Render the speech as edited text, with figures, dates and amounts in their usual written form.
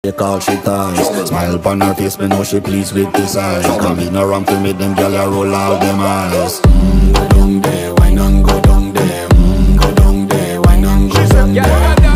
Take all she ties. Smile upon her face, me know she pleased with this eyes. Come in around to make them gyal a roll out them eyes. Go down there, wine and go down there. Go down there, wine and go down there.